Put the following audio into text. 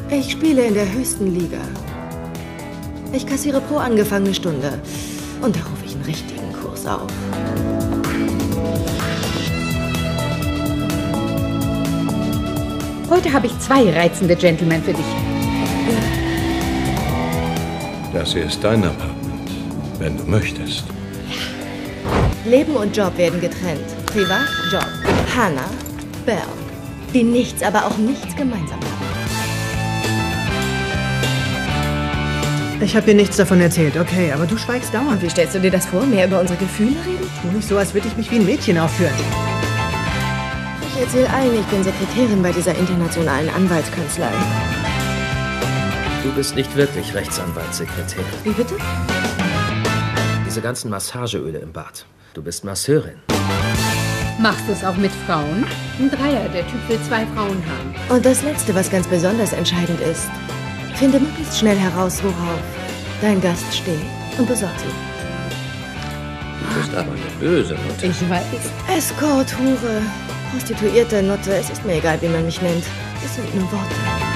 Ich spiele in der höchsten Liga. Ich kassiere pro angefangene Stunde. Und da rufe ich einen richtigen Kurs auf. Heute habe ich 2 reizende Gentlemen für dich. Das hier ist dein Apartment, wenn du möchtest. Leben und Job werden getrennt. Privat, Job. Hannah, Belle. Die nichts, aber auch nichts gemeinsam haben. Ich habe dir nichts davon erzählt, okay, aber du schweigst dauernd. Wie stellst du dir das vor? Mehr über unsere Gefühle reden? Tu nicht so, als würde ich mich wie ein Mädchen aufführen. Ich erzähle allen, ich bin Sekretärin bei dieser internationalen Anwaltskanzlei. Du bist nicht wirklich Rechtsanwaltssekretärin. Wie bitte? Diese ganzen Massageöle im Bad. Du bist Masseurin. Machst du es auch mit Frauen? Ein Dreier, der Typ will 2 Frauen haben. Und das Letzte, was ganz besonders entscheidend ist, finde möglichst schnell heraus, worauf dein Gast steht und besorg sie. Du bist aber eine böse Mutter. Ich weiß. Escort, Hure, Prostituierte, Nutte, es ist mir egal, wie man mich nennt. Es sind nur Worte.